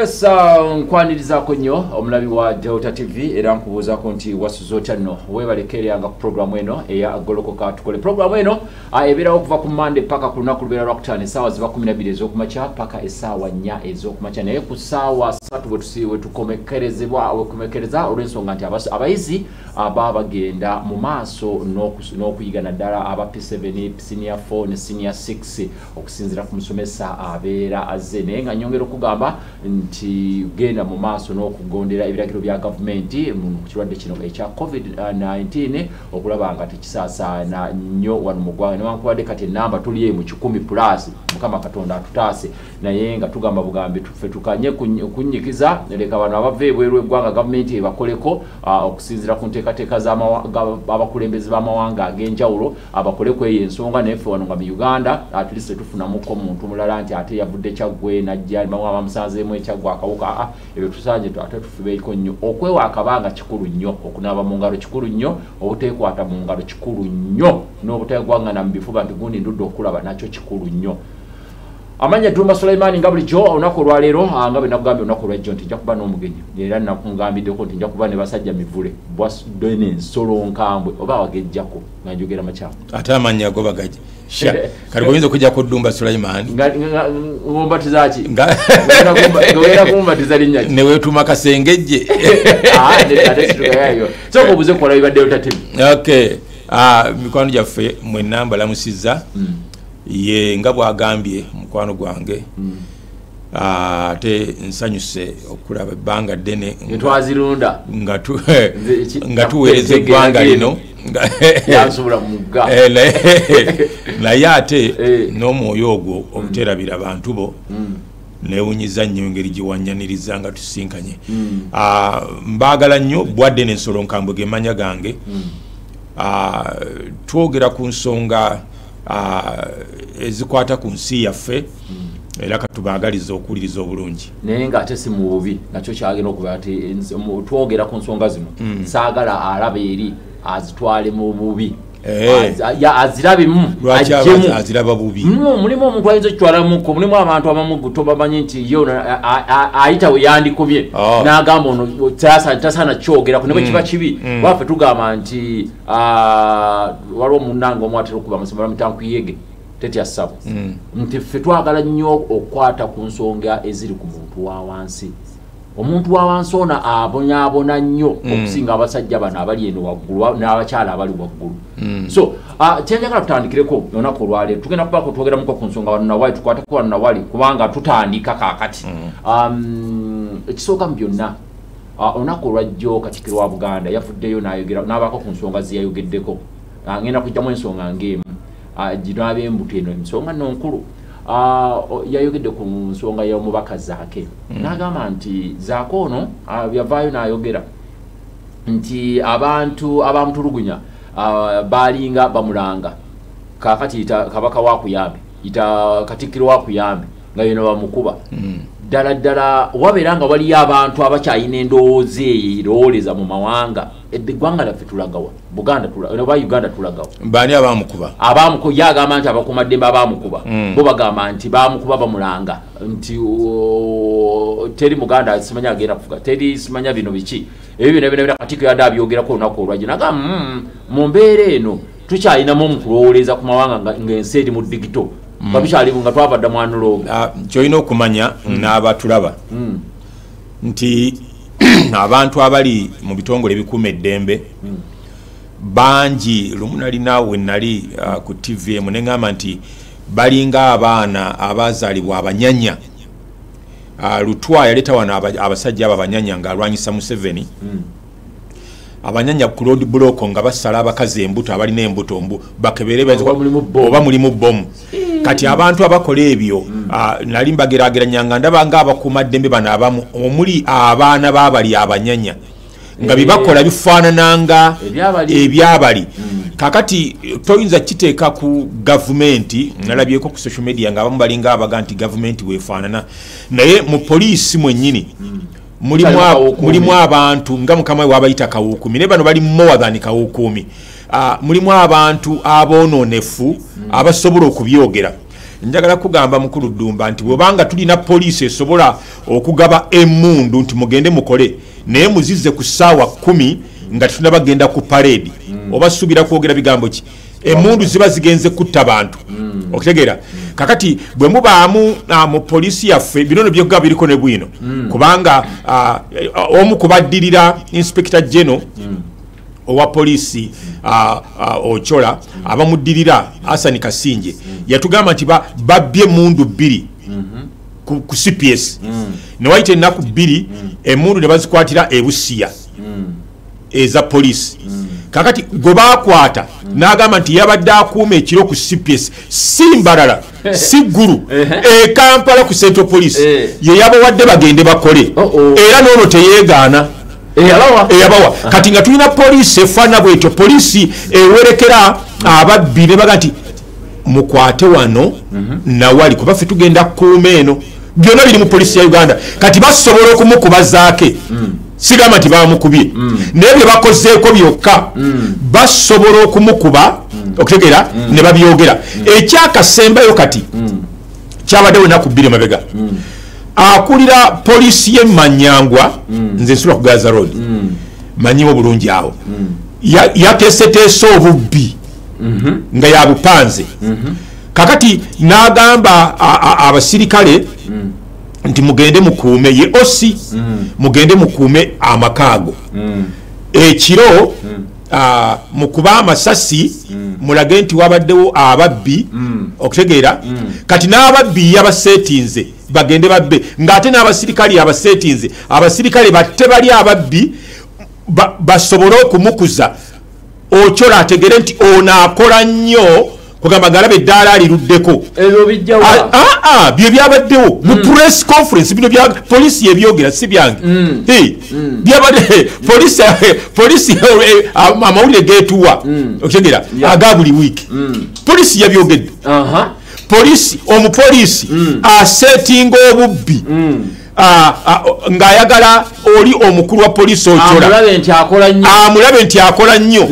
Yes, nkwaniriza konyo omulabi wa Delta TV era nkubuuza ko nti wasuzoota nno weebalekeranga ku programu eno eya Golokoka tukole. Programu eno ebeerawo okuva ku Monday paka ku lunaku lubeera Lwakutaano essaawa ziba 12 ez'okumakya paka essaawa 4 ez'okumakya, naye ku ssaawa 3 we tukomekereza olw'ensonga nti abayizi baba bagenda mu maaso n'okuyiga naddala aba P7, Senior 4 ne Senior 6 okusinziira ku musomesa abeera azze, naye nga nyongera okugamba nti genda mu maaso n'okugondera ebiragiro bya gavumenti mu kirwadde kino ekya COVID-19 okulaba nga tekisaasaana nnyo wano mu ggwanga, newankubadde kati enamba tuli mu 100+ Mukama Katonda atutaase, naye nga tugamba bugambi tuffe tukanye kunyikiza leka bano abava ebweru eggwanga gavumenti ebakoleko okusinziira ku nteekateeka abakulembeze b'amawanga ag'enjawulo abakoleko eyo ensonga, naye ffe wano nga mu Uganda at least tetufunamuko omuntu mulala nti ate yavudde kyaggwe najja bamusanzeemu ekyagwa akawuka. Ebyo tusanje ate tufubeeko nnyo okwewa akabanga kikulu nnyo, okunaaba mu ngalo kikulu nnyo, obuteekwata mu ngalo kikulu nnyo, n'obuteegwangana mu bifuba nti gundi ndudde okulaba nakyo kikulu nnyo. Amanya Dumba Sulaiman nga bulijjo olunaku olwaleero nga bwe nakugambye olunaku olw'ejjo nti nja kuba n'omugenyi era nakugambiddeko nti nja kuba ne basajja mivule bwasudde ensolo nkambwe oba wagejjako nga njogera makyamu ate amanya go bagaji kati goyinza okujjako Dumba Sulaiman ngombatiza ki ngawera kumbatiza linnya ne weetuma kasengejje ate situgayayo so obuze kukola bibadde otatimu. Okay, mikwano gyaffe mwenna mbalamusizza ye nga bwagambye mukwano gwange ate nsanyuse okulaba ebbanga ddene twazirunda nga tuweereza eggwanga lino naye ate n'omwoyo ogwo obuterabira abantu bo newunyiza nnyo engeri giwanyaniriza nga tusinkanye. Mbaagala nnyo bwadde n'ensolo nkambwe gemanya gange. Twogera ku nsonga ezikwata ku nsi yaffe era katubaagaliza okuwuliriza obulungi, naye nga ate si mu bubi nakyo kyagenda okuba ati twogera ku nsonga zino saagala alaba eri azitwale mu bubi azirabemu aziraba bubi. Mulimu omuntu ayinza okitwalamuko, mulimu abantu abamu tobamanyi nti yo ayita we yandikubye n'agamba ono tasaana kyogeraku ne bwe kiba kibi. Waffe tugamba nti waliwo munnange omu atera okuba musimba bamutankuyege tetya ssabo nti ffe twagala nnyo okukwata ku nsonga eziri ku muntu wa wansi. Omuntu wa wansi ono abonyaabona nnyo okusinga abasajja bano abali eno waggulu n'abakyala abali waggulu. So kyenjagala tutandikireko olunaku olwaleero tugenda kubaako twogeramuko ku nsonga wano nawali tukwateko wano nawali kubanga tutandika kaakati. Ekisooka mu byonna olunaku olwajjo Katikkiro wa Buganda yavuddeyo n'ayogera n'abaako ku nsonga zeyayogeddeko. Ngenda kujjamu ensonga ng'emu gino ab'embuto eno ensonga nno nkulu. Yayogedde ku nsonga y'omubaka Zaake n'agamba nti Zaake ono yavaayo n'ayogera nti abantu abamutulugunya balinga bamulanga kaakati kabaka wakuyambe ita Katikkiro wakuyambe nga yeno bamukuba ddala wabeera nga waliyo abantu abakyayina endowooza erooleza mu mawanga eggwanga laffe tulagawa Buganda oba Uganda tulagawa baani abamukuba yagamba nti abakumaddembe abamukuba bo bagamba nti bamukuba bamulanga nti teri Muganda simanya agenda kufuga teri simanya bino biki ebyo bino Katikkiro yadde abyogerako olunaku olwajjo nagamba mu mbeera eno tukyayinamu omukulowooleza ku mawanga ng'ensi eri mu digito babikyalimu nga twavadda mu analogue. Kyolina okumanya n'abatulaba nti abantu abali mu bitongole ebikuuma eddembe bangi lumu nali naawe nali ku TV emu ne ŋŋamba nti balinga abaana abazaalibwa abanyanya. Lutwa yaleeta wano abasajja abo abanyanya ng'alwanyisa Museveni. Abanyanya ku road block nga basala abakazi embuto abalina embuto bakebere oba mulimu bomu. Kati abantu abakola ebyo nali mbageraageranyanga ndaba nga abakuumaddembe bano abamu omuli abaana baabali abanyanya nga bibakola bifaanananga ebyabali. Kakati toyinza kiteeka ku gavumenti, nalabyeko ku social media nga abamu balinga abaga nti gavumenti weefaanana, naye mu poliisi mwennyini mulimu abantu nga mukama we wabayita kawuukumi ne bano bali more than kawuukumi. Mulimu abantu aboononefu abasobola okubyogera. njagala kugamba mukulu Ddumba nti bwobanga tulina poliisi esobola okugaba emmundu nti mugende mukole naye muzize ku ssaawa 10 nga tunabagenda ku parade oba subira kwogera bigambo ki emmundu ziba zigenze kutta bantu okitegeera kakati bwe mubaamu mu poliisi yaffe binono byogga biriko ne bwino kubanga omu kubaddirira inspector general owa poliisi Ochola abamuddirira Hassan Kasinje yatugamba nti babbye emmundu 2 ku CPS ne waite ennaku 2 emmundu ne bazikwatira ebusiya eza poliisi kakati gwe baakwata n'agamba nti yabadde akuuma ekiro ku CPS si Mbarara si Ggulu Kampala ku Central Police ye yabawadde bagende bakole era n'ono teyeegaana eyabawa kati nga tulina poliisi efaana bwetyo poliisi ewerekera ababbi ne baga nti mukwate wano nawali kuba ffe tugenda kuuma eno byonna biri mu poliisi ya Uganda kati basobola okumukubazaake sigamba nti bamukubye naye bye bakozeeko byokka basobola okumukuba okutegeera ne babyogera ekyakasembayo kati kyabaddewo ennaku 2 mabega akulira poliisi ye Manyangwa nze nsula ku Gaza Road manyiwo bulungi awo yateeseteese obubbi nga yabupanze kakati n'agamba abasirikale nti mugende mukuume ye osi mugende mukuume amakaago ekiro mukuba amasasi mulage nti wabaddewo ababbi okutegeera kati n'ababbi yabasetinze bagende babbe ng'ate n'abasirikale abasetinze abasirikale batte bali ababbi basobole okumukuza Ochola ategere nti ono akola nnyo kugamba ngalabe eddaala aliruddeko bye byabaddewo mu press conference bino bya poliisi yebyogera si byange byabadde poliisi amawulire geetuwa okutegera aga buli wiiki poliisi yabyogedde omupoliisi asetinga obubbi ng'ayagala oli omukulu wa poliisi Ochola amulabe nti akola nnyo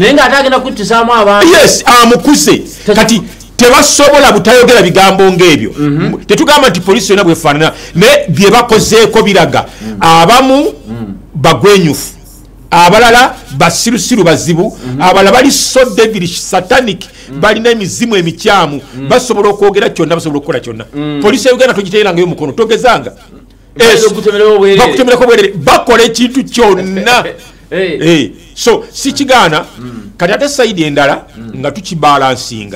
yes amukuze kati tebasobola butayogera bigambo ng'ebyo tetugamba nti poliisi yonna bwefaanana naye bye bakozeeko biraga abamu bagwenyufu abalala basirusiru bazibu abalala bali so devilish satanic balina emizimu emikyamu basobola okwogera kyonna basobola okukola kyonna poliisi ya Uganda togiteerangayo mukono togezanga bakutemerako bwerere bakola ekintu kyonna so si kigaana kati ate sayidi endala nga tukibalansinga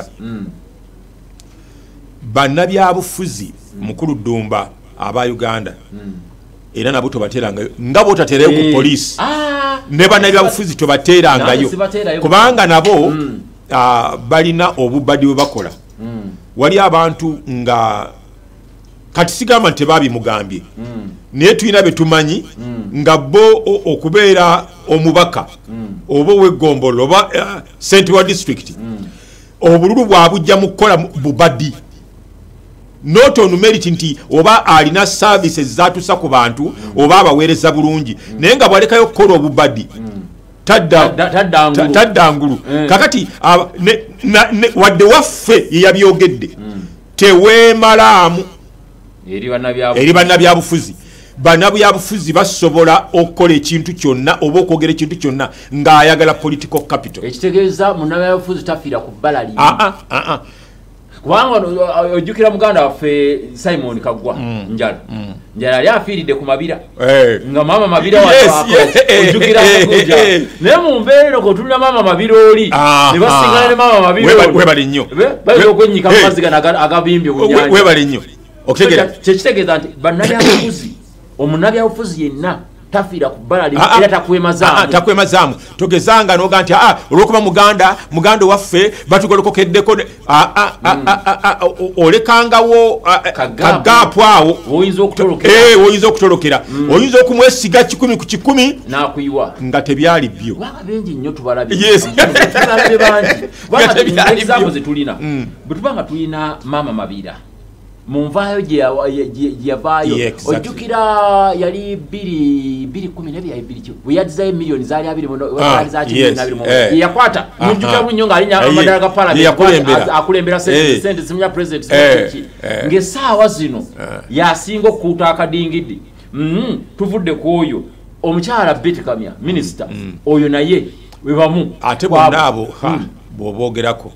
bannabyabufuzi mukulu Ddumba aba Uganda era nabo tobateerangayo nga botateerayo ku poliisi ne bannabyabufuzi tobateerangayo kubanga nabo balina obubadi bwe bakola wali abantu nga kati sigamba nti babimugambye naye tulina be tumanyi nga bo okubeera omubaka oba ow'eggombolo oba ssente wa district obululu bwabujja mu kukola bubadi not on merit nti oba alina services zatusa ku bantu oba abaweereza bulungi naye nga bwalekayo kukola obubadi taddangulu kakati wadde waffe yeyabyogedde teweemalaamu eri bannabyabufuzi bannabyabufuzi basobola okukola ekintu kyonna oba okwogera ekintu kyonna ng'ayagala political capital ekitegeeza munnabyabufuzi tafiira ku bbala limu kubanga ojjukira muganda waffe Simon Kaggwa njala yali afiiridde ku mabira nga maama mabira ojjukira naye mu mbeera ko tulina maama mabira oli ne basingana ne maama mabira webali nnyo bali okwennyika mu mazzi gano agabimbye obunnyanja webali nnyo kyekitegeeza nti bannabyabufuzi omunnabyabufuzi yenna tafiira ku bbala limu era takwemazaamu togezanga noga nti olwokuba muganda waffe batugolokokeddeko olekangawo kagaapu awo oyinza okutolokera oyinza okumwesiga 10 ku 10 nakuyiwa nga tebyali byo bingi nnyo tubalabye bangi zetulina bwe tubanga tulina maama mabira munvayo yavaayo ojjukira yali 2010 bweyadizayo miliyoni zaali 20 yakwata munjukira bunyo ng'alinya amadala ga parliament akulembera sente simya president ng'essaawa zino yasinga okukuuta akadingidi tuvudde ku oyo omukyala Betty Kamya minisita oyo naye webamu ate bonna abo bw'oboogerako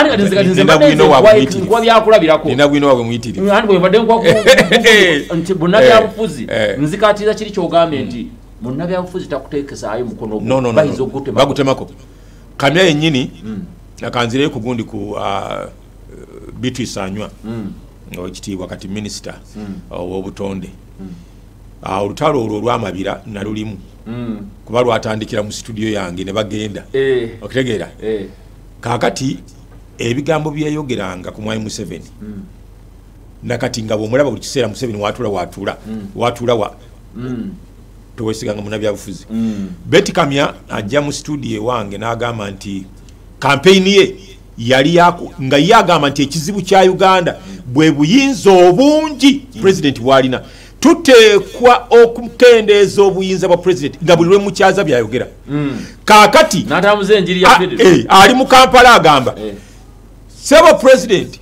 nkuba byakulabirako nina gwino waabwe muyitirivu andi bwebadde nti munnabyabufuzi nzikatiriza kiri kyogambye nti munnabyabufuzi takuteekesaayo mukono bayinza okugutema bagutemako Kamya yennyini akanzireyo ku gundi ku Beatrice Anywa ekitiibwa kati minisita ow'obutonde olutalo olwo olw'amabira nalulimu kuba lwatandikira mu studio yange ne bagenda okitegeera kaakati ebigambo byeyogeranga ku mwami Museveni nakati nga bw'omulaba buli kiseera Museveni watula towesiganga munnabyabufuzi Betty Kamya ajja mu studio wange n'agamba nti kampeyini ye yali nga ye agamba nti ekizibu kya Uganda bwe buyinza obungi president bw'alina tuteekwa okukendeeza obuyinza bwa president nga buli lwe mukyaza byayogera kaakati ali mu Kampala agamba sebo president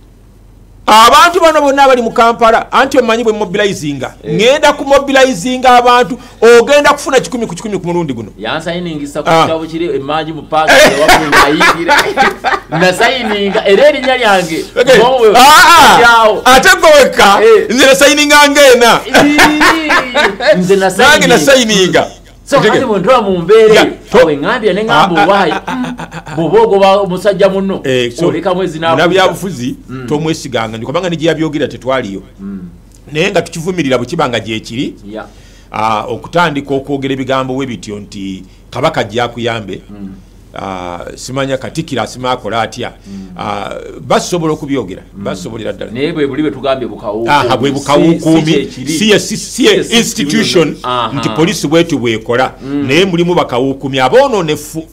abantu bano bonna abali mu Kampala anti omanyi bwe mobilizinga ngenda ku mobilizinga abantu ogenda kufuna 10 ku 10 ku mulundi guno yansayiningisa ku kitabo kiri emanji mu paasi wakunga ayigira na sayininga era erinnya lyange ate goweka nze na sayininga ngena nze na sayininga so kati bwendwa mu mbeere awe ngambye ne ngambo wayi bobogo musajja munno oleka mwezi na nabyabufuzi tomwesiganga ndikobanga nigiya byogira tetwaliyo naye nga tukivumirira bukibanga gye kiri okutandika okwogera ebigambo we bityo nti kabaka ajja kuyambe simanya katikira asima akola atya basobola okubyogera basobolera ddala naye bwe buli betugambye bwe bukawukumi si institution nti polisi bwetu bwekola naye mulimu bakawukumi aboononefu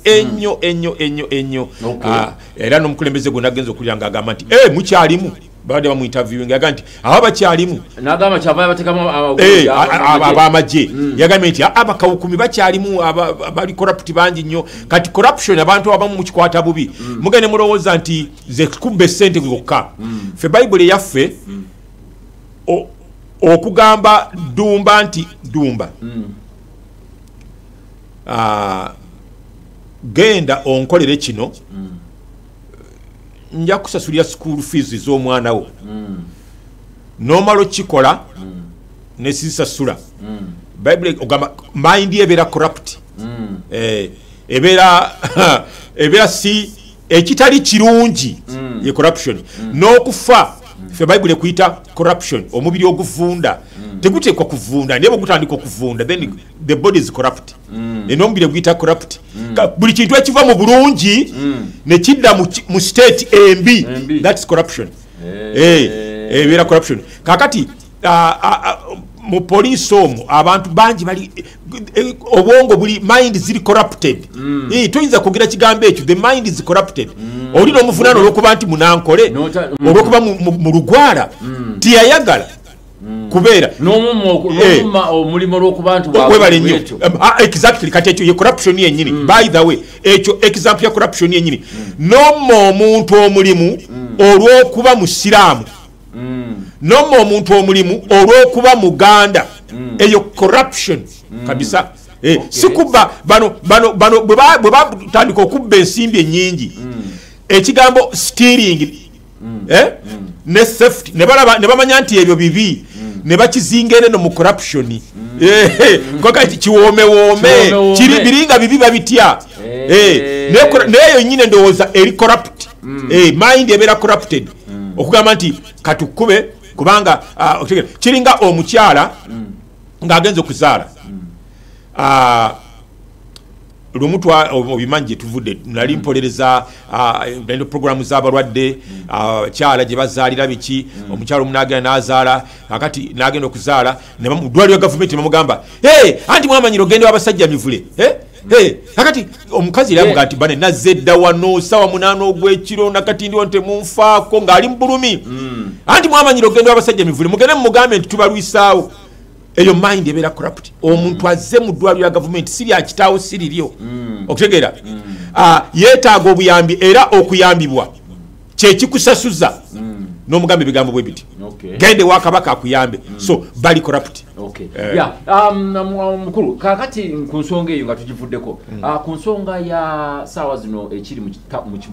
ennyo era n'omukulembeze gwe nagenza okulira ng'agamba nti mukyalimu baade bamu interviewing yaga nti aba bakyalimu n'agamba kyava yabatekamu abamagye yagambye nti abakawukumi bakyalimu abali corrupt bangi nnyo kati corruption abantu abamu mukikwata bubi mugende mulowooza nti ze kubba essente gwokka ffe bayibuli yaffe okugamba Dumba nti Dumba genda onkolere kino nja kusasulira school fees z'omwana wo nomalo kikola ne sisasula Bible ogamba mind ebeera corrupt ebeera si ekitali kirungi ye corruption n'okufa ffe Bible ekuyita corruption omubiri oguvunda teguteekwa kuvunda naye bwegutandika okuvunda then the body is corrupt n'omubiri eguyita corrupt buli kintu ekiva mu bulungi ne kidda mu state embi that's corruption ebeera corruption kakati mu police omwo abantu bangi bali obwongo buli mind ziri corrupted toyinza kwogera kigambo ekyo the mind is corrupted oli n'omuvunaano olw'okuba nti munankole olw'okuba mu lugwala tiyayagala kubeera omulimu olw'okuba nti webale nnyo exactly kati ekyo ye corruption yennyini by the way ekyo example ya corruption yennyini nomma omuntu omulimu olw'okuba musiraamu nomma omuntu omulimu olw'okuba muganda eyo corruption kabisa sikuba bano bwe batandika okubba ensimbi ennyingi ekigambo stealing ne theft ne bamanya nti ebyo bibi ne bakizinga eno mu corruption kakati kiwoome kiri biringa bibi babitya neyo nyine ndowooza eri corrupt mind ebeera corrupted okugamba nti katukube kubanga kiringa omukyala ng'agenza okuzaala lumu obimanyi gye tuvudde nali mpolereza programu z'abalwadde kyala gye bazaalira biki omukyala omu n'agenda n'azaala kakati n'agenda okuzaala ddwaliro ya gavumenti bamugamba anti mwamanyira ogende w'abasajja mivule akati omukazi yavuga ati bane nazedda wano sawa 8 ogwekiro nakati ndi wonte munfaako ngali mbulumi anti mwamanyiro ogenda abasajja mivule mugende mu government tubalwisaawo eyo mind ebera corrupt omuntu azze mu ddwaliro ya government siri akitaawo siri lyo okutegeera yeetaaga obuyambi era okuyambibwa kyekikusasuza n'omugambe ebigambo bwe biti gende wa kabaka akuyambe so bali corrupt mukulu kakati ku nsonga eyo nga tugivuddeko ku nsonga ya saawa zino ekiri mu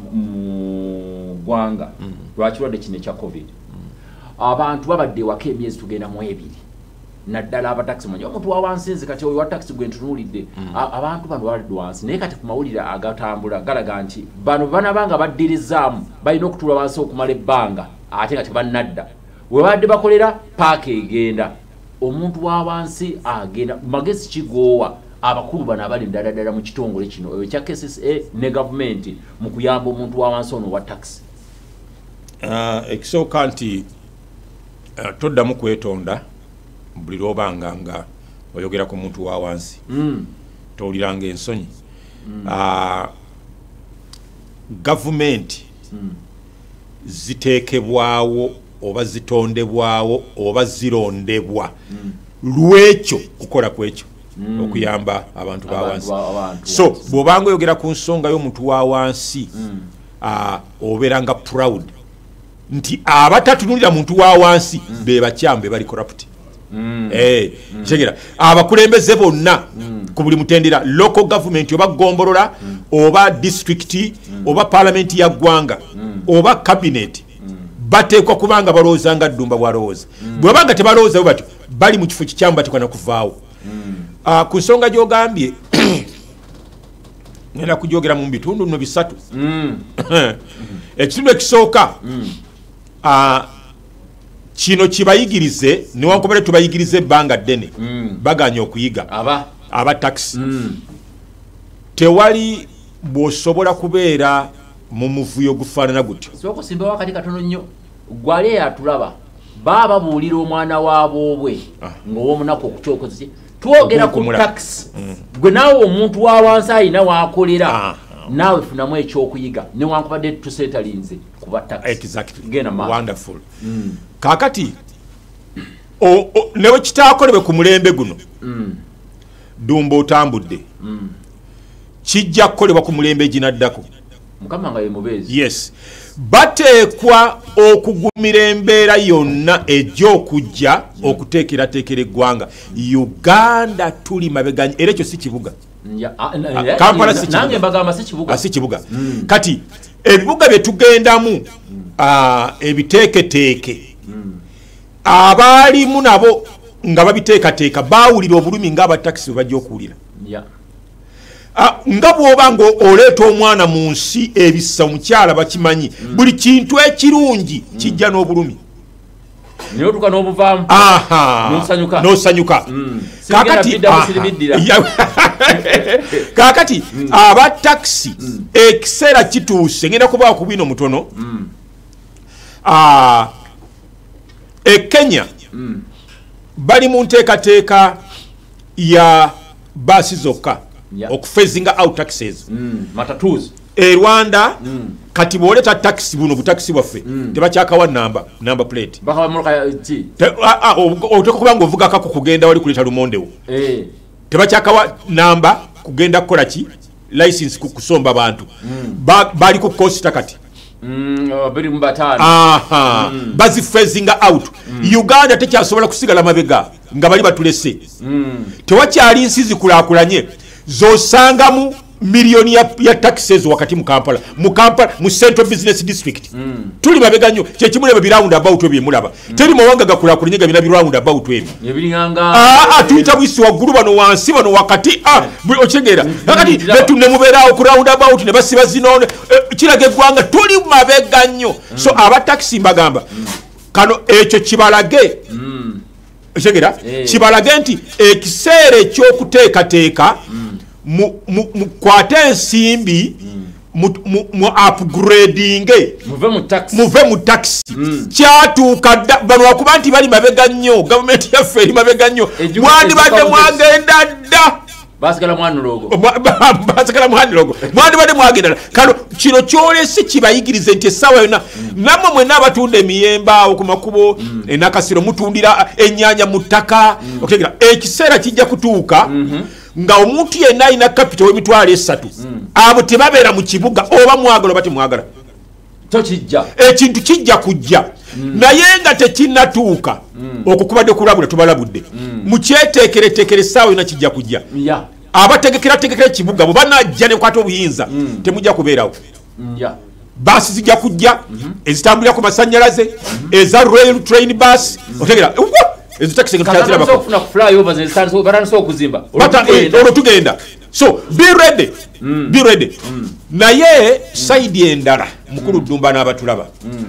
ggwanga lwakirwadde kino ekya covid abantu babadde waka emyezi tugenda mu 2 naddala abataxi mwenye omuntu wa wansi nzi kati oyo wa taxi gwe ntunuulidde abantu bano balidde wansi naye kati ku mawulire agatambula galaga nti bano banabanga baddirizaamu balina okutuula wansi okumala ebbanga ate nga tebannadda we badde bakolera paaka egenda omuntu wa wansi agenda magezi kigoowa abakulu bano abali ddala mu kitongole kino ekya KCCA ne gavumenti mu kuyamba omuntu wa wansi ono wa taxi ekisooka nti toddamu kwetonda buli lwobanga nga oyogera ku muntu wa wansi towuliranga ensonyi gavumenti ziteekebwawo oba zitondebwawo oba zirondebwa lwekyo kukola kwekyo okuyamba abantu ba wansi so bw'obanga oyogera ku nsonga y'omuntu wa wansi obeeranga proud nti abatatunulira muntu wa wansi be bakyambe bali corrupt kitegeera abakulembeze bonna ku buli mutendera local government oba gombolola oba district oba parliament ya ggwanga oba cabinet bateekwa kubanga balowooza nga ddumba bwalowooza bwebanga tebalowooza batyo bali mu kifo kikyamu batekwana kuvaawo ku nsonga gy'ogambye ngenda kugyogera mu bitundu nno 3 ekitundu ekisooka kino kibayigirize newankubadde tubayigirize ebbanga ddene baganya okuyiga aba taxi tewali bw'osobola kubeera mu muvuyo gufaanana gutyo sokusimbawo akati katono nnyo gwali yatulaba babuulira omwana waabobwe ng'ow'omunaku okukyokozi twogera ku taxi gwe naawe omuntu wa wansi alina waakolera naawe funamu ekyokuyiga newankubadde tuseetalinze kuba taxi wonderful kakati newe kitaakolebwe ku mulembe guno dumba otambudde kijja kukolebwa ku mulembe ginaddako mukama nga ye mubeezi yes bateekwa okugumira embeera yonna egy'okujja okuteekerateekera eggwanga Uganda tuli mabeganyi era ekyo si kibuga Kampala si kibuga kati ebibuga bye tugendamu ebiteeketeeke abaalimu nabo nga babiteekateeka baawulira obulumi ng'abatakisi bwe bajja okuwulira nga bw'oba nga oleeta omwana mu nsi ebissa omukyala bakimanyi buli kintu ekirungi kijja n'obulumi n'osanyuka kakati abatakisi ekiseera kituuse ngenda kubaawo ku bwino mutono Kenya bali mu nteekateeka ya baasi zokka okufezinga out taxes matatus Rwanda kati bwoleta taxi buno butaxi bwaffe tebakyakawa number plate otekokuba nga ovuga kako kugenda wali kuleta lumondewo tebakyakawa namba kugenda kukola ki license kusomba bantu bali ku costa kati bazifezinga out Uganda tekyasobola kusigala mabega nga bali batulese tewakyali nsi zikulaakulanye zosangamu miliyoni ya taxes wakati mu Kampala mu Central Business District tuli mabega nnyo kyekimuleba biround about ebyo mulaba teri mawanga gakulakulanye bina biround about ebyo tuyita bwisi waggulu bano wansi bano wakati okitegeera kakati betunne mubeeraawo ku round about ne basiba zino kiraga eggwanga tuli mabega nnyo so abataxi mbagamba kano ekyo kibalage okitegeera kibalage nti ekiseera ekyokuteekateeka mukwate ensimbi mu upgrading muve mu taxi kyatuuka bano wakuba nti bali mabega nnyo gavumenti yaffe eri mabega nnyo mwandibadde mwagenda dda basigala mwanulogo basigala mwanulogo mwandibadde mwagenda kano kino kyolese kibayigirize nti essaawa yonna nammwe mwenna abatunda emiyemba awo ku makubo enakasiro mutundira ennyanja mu ttaka okutegera ekiseera kijja kutuuka nga omuntu yenna alina kapita w'emitwalo 3 abo tebabeera mu kibuga oba mwagala oba temwagala ekintu kijja kujja naye nga tekinnatuuka okukubadde kulabula tubalabudde mukyeteekereteekere essaawa yonna kijja kujja abategekera ekibuga bwe banajja ne kwata obuyinza temujja kubeerawo baasi zijja kujja ezitambulira ku masannyalaze eza rail train bus otegera olwo tugenda so be ready naye saidi endala mukulu Ddumba n'abatulaba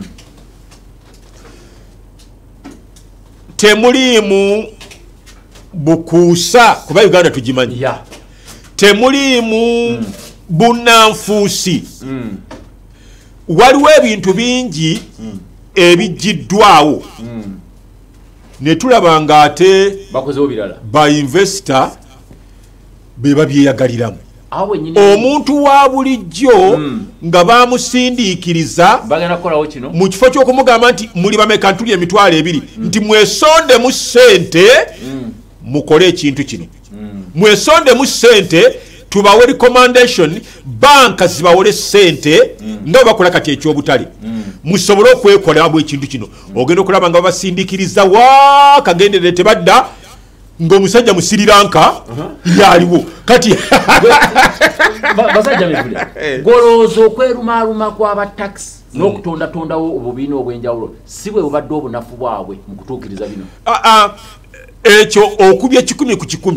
temuliimu bukuusa kuba Uganda tugimanyi temuliimu bunnanfuusi waliwo ebintu bingi ebijjiddwawo ne tulaba nga ate ba investor be babyeyagaliramu omuntu wa bulijjo nga bamusindiikiriza mu kifo ky'okumugamba nti muli bameka ntuli emitwalo 2 nti mwesonde mu ssente mukole ekintu kino mwesonde mu ssente tubawe recommendation banka zibawole ssente nga bakola kati ekyobutale musobole okwekola bwe ekintu kino ogenda okulaba nga babasindikiriza wa kagendere tebadda ng'omusajja mu Sri Lanka yaliwo kati basajja mivule golooza okwerumaaluma kw'aba taxi n'okutondatondawo obubiina obw'enjawulo si bwe bubadde obunafu bwabwe mu kutuukiriza bino ekyo okubya 10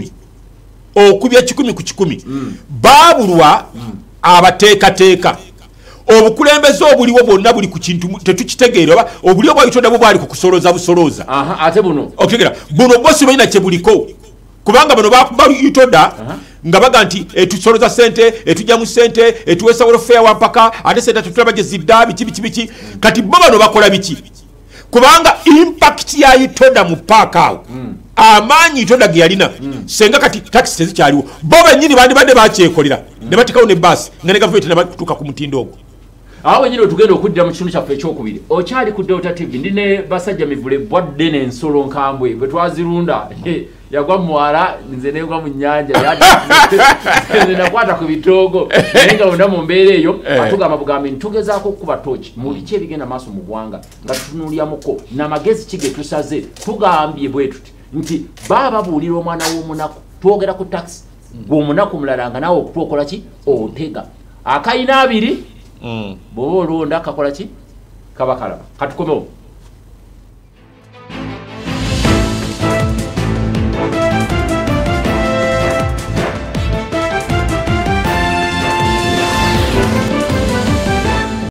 ku 10 baabulwa abateekateeka obukulembeze obuliwo bwonna buli ku kintu tetukitegeera oba obuliwo bwayitonda bwo bwali kukusoloza busolooza ate buno okutegera buno bosi balina kye buliko kubanga bano bayitonda nga baga nti etusoloza ssente etujjamu ssente etuweesa welfare wampaka ate ssente tutulaba gye zidda biki kati bo bano bakola biki kubanga impact ya yitonda mu paaka awo amaanyi yitonda ge yalina senga kati taxi tezikyaliwo bo bennyini bandibadde bakyekolera ne batekawo ne baasi nga ne gavumenti nebatuuka ku mutindo ogwo awo nyine tugenda okuddira mu kitundu kyaffe ekyokubiri okyali ku Delta TV ndi ne basajja mivule bwadde n'ensolo nkambwe bwe twazirunda yagwa muwala nze negwa mu nnyanja nze nakwata ku bitoogo naye nga wonna mu mbeera eyo atugamba bugambi ntugezaako okukuba tooki mu biki ebigenda maaso mu ggwanga nga tutunuulyamuko n'amagezi ki ge tusaze tugambye bwe tuti nti baba babuulira omwana w'omunaku twogera ku taxi gw'omunaku mulala nga naawe okutwokola ki otega akayina 2 bw'oba olonda kakola ki kaba kalaba katukomewo